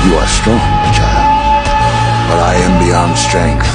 You are strong, child, but I am beyond strength.